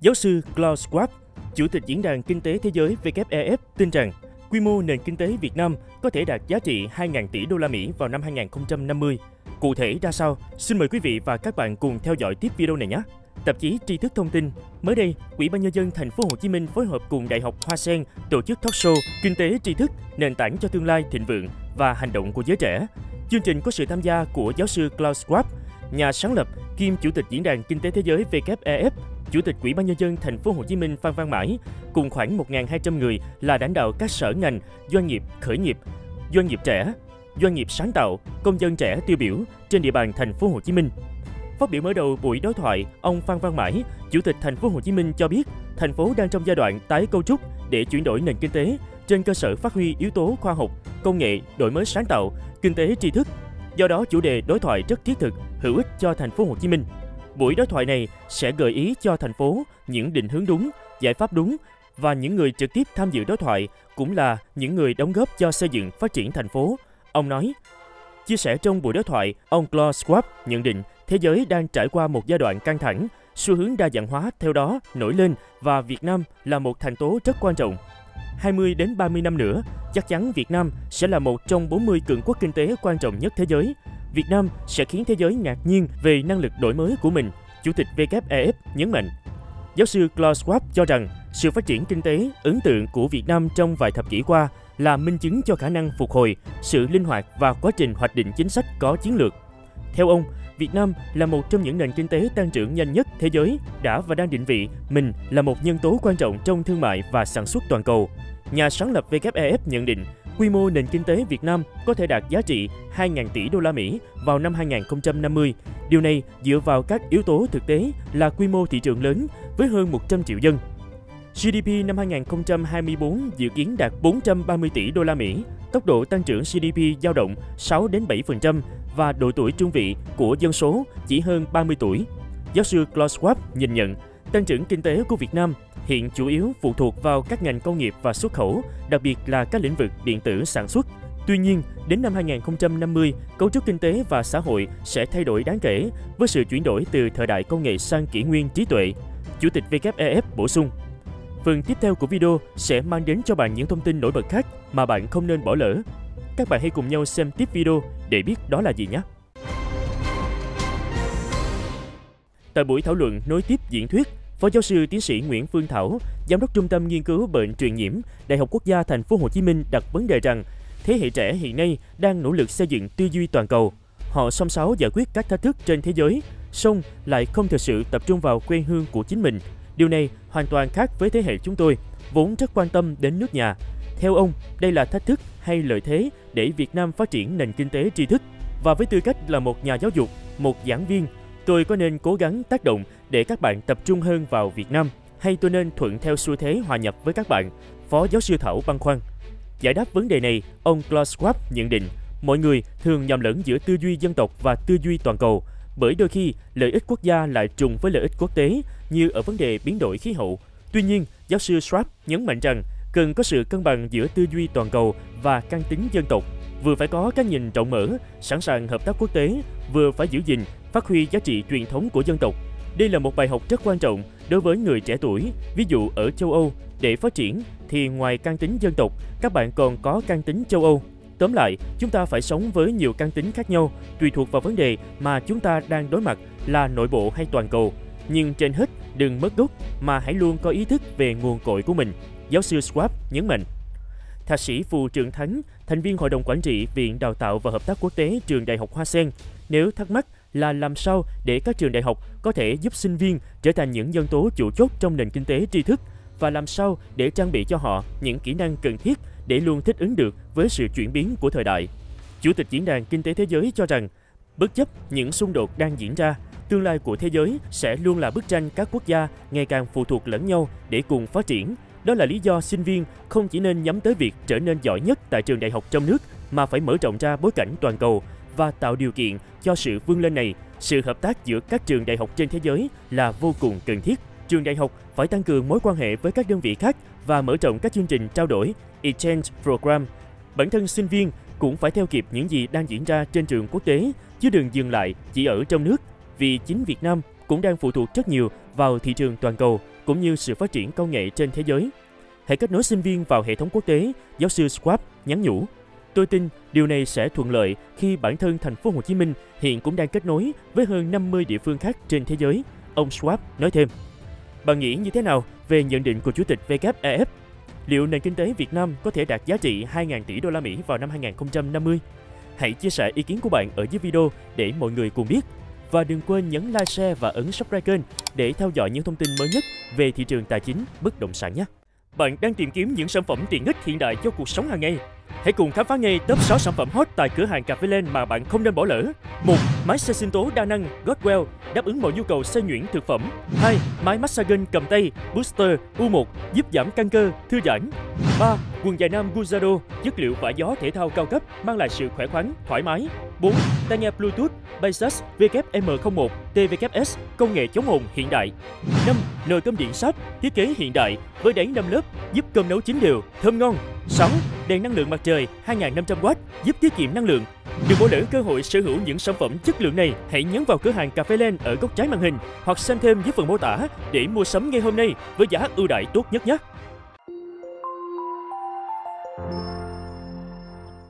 Giáo sư Klaus Schwab, Chủ tịch Diễn đàn Kinh tế Thế giới WEF tin rằng quy mô nền kinh tế Việt Nam có thể đạt giá trị 2.000 tỷ đô la Mỹ vào năm 2050. Cụ thể ra sao? Xin mời quý vị và các bạn cùng theo dõi tiếp video này nhé. Tạp chí Tri thức thông tin, mới đây, Ủy ban Nhân dân Thành phố Hồ Chí Minh phối hợp cùng Đại học Hoa Sen tổ chức talk show Kinh tế tri thức, nền tảng cho tương lai thịnh vượng và hành động của giới trẻ. Chương trình có sự tham gia của giáo sư Klaus Schwab, nhà sáng lập kiêm Chủ tịch Diễn đàn Kinh tế Thế giới WEF, Chủ tịch Ủy ban Nhân dân Thành phố Hồ Chí Minh Phan Văn Mãi, cùng khoảng 1.200 người là lãnh đạo các sở ngành, doanh nghiệp khởi nghiệp, doanh nghiệp trẻ, doanh nghiệp sáng tạo, công dân trẻ tiêu biểu trên địa bàn Thành phố Hồ Chí Minh. Phát biểu mở đầu buổi đối thoại, ông Phan Văn Mãi, Chủ tịch Thành phố Hồ Chí Minh cho biết, thành phố đang trong giai đoạn tái cấu trúc để chuyển đổi nền kinh tế trên cơ sở phát huy yếu tố khoa học, công nghệ, đổi mới sáng tạo, kinh tế tri thức. Do đó, chủ đề đối thoại rất thiết thực, hữu ích cho Thành phố Hồ Chí Minh. Buổi đối thoại này sẽ gợi ý cho thành phố những định hướng đúng, giải pháp đúng và những người trực tiếp tham dự đối thoại cũng là những người đóng góp cho xây dựng phát triển thành phố. Ông nói. Chia sẻ trong buổi đối thoại, ông Klaus Schwab nhận định thế giới đang trải qua một giai đoạn căng thẳng, xu hướng đa dạng hóa theo đó nổi lên và Việt Nam là một thành tố rất quan trọng. 20 đến 30 năm nữa, chắc chắn Việt Nam sẽ là một trong 40 cường quốc kinh tế quan trọng nhất thế giới. Việt Nam sẽ khiến thế giới ngạc nhiên về năng lực đổi mới của mình, Chủ tịch WEF nhấn mạnh. Giáo sư Klaus Schwab cho rằng sự phát triển kinh tế ấn tượng của Việt Nam trong vài thập kỷ qua là minh chứng cho khả năng phục hồi, sự linh hoạt và quá trình hoạch định chính sách có chiến lược. Theo ông, Việt Nam là một trong những nền kinh tế tăng trưởng nhanh nhất thế giới, đã và đang định vị mình là một nhân tố quan trọng trong thương mại và sản xuất toàn cầu. Nhà sáng lập WEF nhận định, quy mô nền kinh tế Việt Nam có thể đạt giá trị 2.000 tỷ đô la Mỹ vào năm 2050. Điều này dựa vào các yếu tố thực tế là quy mô thị trường lớn với hơn 100 triệu dân. GDP năm 2024 dự kiến đạt 430 tỷ đô la Mỹ, tốc độ tăng trưởng GDP dao động 6 đến 7% và độ tuổi trung vị của dân số chỉ hơn 30 tuổi. Giáo sư Klaus Schwab nhìn nhận, tăng trưởng kinh tế của Việt Nam hiện chủ yếu phụ thuộc vào các ngành công nghiệp và xuất khẩu, đặc biệt là các lĩnh vực điện tử sản xuất. Tuy nhiên, đến năm 2050, cấu trúc kinh tế và xã hội sẽ thay đổi đáng kể với sự chuyển đổi từ thời đại công nghệ sang kỷ nguyên trí tuệ. Chủ tịch WEF bổ sung. Phần tiếp theo của video sẽ mang đến cho bạn những thông tin nổi bật khác mà bạn không nên bỏ lỡ. Các bạn hãy cùng nhau xem tiếp video để biết đó là gì nhé. Tại buổi thảo luận nối tiếp diễn thuyết, Phó giáo sư tiến sĩ Nguyễn Phương Thảo, Giám đốc Trung tâm Nghiên cứu Bệnh truyền nhiễm, Đại học Quốc gia Thành phố Hồ Chí Minh đặt vấn đề rằng thế hệ trẻ hiện nay đang nỗ lực xây dựng tư duy toàn cầu. Họ xông xáo giải quyết các thách thức trên thế giới, song lại không thực sự tập trung vào quê hương của chính mình. Điều này hoàn toàn khác với thế hệ chúng tôi, vốn rất quan tâm đến nước nhà. Theo ông, đây là thách thức hay lợi thế để Việt Nam phát triển nền kinh tế tri thức? Và với tư cách là một nhà giáo dục, một giảng viên, tôi có nên cố gắng tác động để các bạn tập trung hơn vào Việt Nam, hay tôi nên thuận theo xu thế hòa nhập với các bạn? Phó giáo sư Thảo băn khoăn. Giải đáp vấn đề này, ông Klaus Schwab nhận định, mọi người thường nhầm lẫn giữa tư duy dân tộc và tư duy toàn cầu, bởi đôi khi lợi ích quốc gia lại trùng với lợi ích quốc tế, như ở vấn đề biến đổi khí hậu. Tuy nhiên, giáo sư Schwab nhấn mạnh rằng cần có sự cân bằng giữa tư duy toàn cầu và căn tính dân tộc, vừa phải có cái nhìn rộng mở, sẵn sàng hợp tác quốc tế, vừa phải giữ gìn, phát huy giá trị truyền thống của dân tộc. Đây là một bài học rất quan trọng đối với người trẻ tuổi. Ví dụ ở châu Âu, để phát triển thì ngoài căn tính dân tộc, các bạn còn có căn tính châu Âu. Tóm lại, chúng ta phải sống với nhiều căn tính khác nhau, tùy thuộc vào vấn đề mà chúng ta đang đối mặt là nội bộ hay toàn cầu. Nhưng trên hết, đừng mất gốc mà hãy luôn có ý thức về nguồn cội của mình, giáo sư Schwab nhấn mạnh. Thạc sĩ Phù Trường Thắng, thành viên Hội đồng Quản trị Viện Đào tạo và Hợp tác Quốc tế Trường Đại học Hoa Sen, nếu thắc mắc là làm sao để các trường đại học có thể giúp sinh viên trở thành những nhân tố chủ chốt trong nền kinh tế tri thức và làm sao để trang bị cho họ những kỹ năng cần thiết để luôn thích ứng được với sự chuyển biến của thời đại. Chủ tịch Diễn đàn Kinh tế Thế giới cho rằng, bất chấp những xung đột đang diễn ra, tương lai của thế giới sẽ luôn là bức tranh các quốc gia ngày càng phụ thuộc lẫn nhau để cùng phát triển. Đó là lý do sinh viên không chỉ nên nhắm tới việc trở nên giỏi nhất tại trường đại học trong nước, mà phải mở rộng ra bối cảnh toàn cầu và tạo điều kiện cho sự vươn lên này. Sự hợp tác giữa các trường đại học trên thế giới là vô cùng cần thiết. Trường đại học phải tăng cường mối quan hệ với các đơn vị khác và mở rộng các chương trình trao đổi, exchange program. Bản thân sinh viên cũng phải theo kịp những gì đang diễn ra trên trường quốc tế, chứ đừng dừng lại chỉ ở trong nước. Vì chính Việt Nam cũng đang phụ thuộc rất nhiều vào thị trường toàn cầu, cũng như sự phát triển công nghệ trên thế giới. Hãy kết nối sinh viên vào hệ thống quốc tế, giáo sư Schwab nhắn nhủ. Tôi tin điều này sẽ thuận lợi khi bản thân thành phố Hồ Chí Minh hiện cũng đang kết nối với hơn 50 địa phương khác trên thế giới, ông Schwab nói thêm. Bạn nghĩ như thế nào về nhận định của Chủ tịch WEF? Liệu nền kinh tế Việt Nam có thể đạt giá trị 2.000 tỷ đô la Mỹ vào năm 2050? Hãy chia sẻ ý kiến của bạn ở dưới video để mọi người cùng biết. Và đừng quên nhấn like, share và ấn subscribe kênh để theo dõi những thông tin mới nhất về thị trường tài chính, bất động sản nhé. Bạn đang tìm kiếm những sản phẩm tiện ích hiện đại cho cuộc sống hàng ngày? Hãy cùng khám phá ngay top 6 sản phẩm hot tại cửa hàng Cà Phê Len mà bạn không nên bỏ lỡ. 1. Máy xay sinh tố đa năng Godwell đáp ứng mọi nhu cầu xay nhuyễn thực phẩm. 2. Máy massage gun cầm tay Booster U1 giúp giảm căng cơ, thư giãn. 3. Quần dài nam Guzado chất liệu vải gió thể thao cao cấp mang lại sự khỏe khoắn, thoải mái. 4. Tai nghe Bluetooth Baseus WM01 TVKS công nghệ chống ồn hiện đại. 5. Nồi cơm điện sáp thiết kế hiện đại với đáy 5 lớp giúp cơm nấu chín đều, thơm ngon. 6. Đèn năng lượng mặt trời 2.500W giúp tiết kiệm năng lượng. Đừng bỏ lỡ cơ hội sở hữu những sản phẩm chất lượng này. Hãy nhấn vào cửa hàng Cà Phê Len ở góc trái màn hình hoặc xem thêm dưới phần mô tả để mua sắm ngay hôm nay với giá ưu đãi tốt nhất nhé.